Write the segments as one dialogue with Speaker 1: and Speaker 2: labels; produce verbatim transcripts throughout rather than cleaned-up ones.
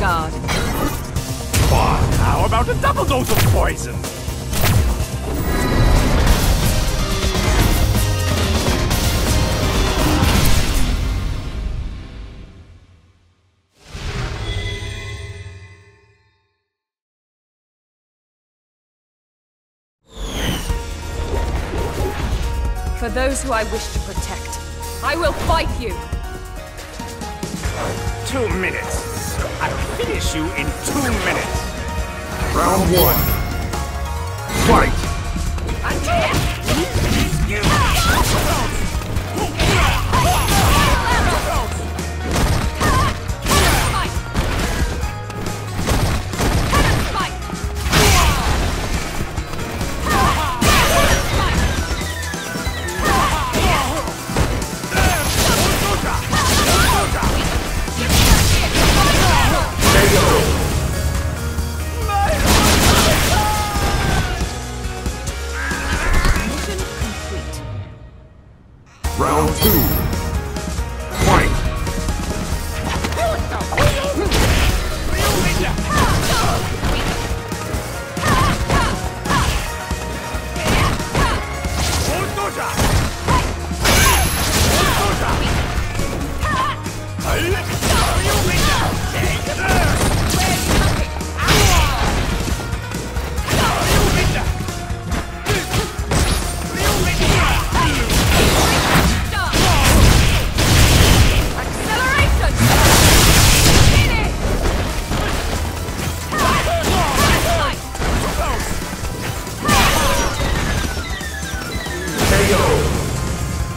Speaker 1: guard.
Speaker 2: Fine. How about a double dose of poison?
Speaker 1: For those who I wish to protect, I will fight you!
Speaker 2: Two minutes. I'll finish you in two minutes.
Speaker 3: Round one. Fight! Round two. Fight!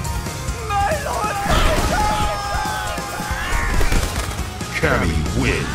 Speaker 3: Cammy wins.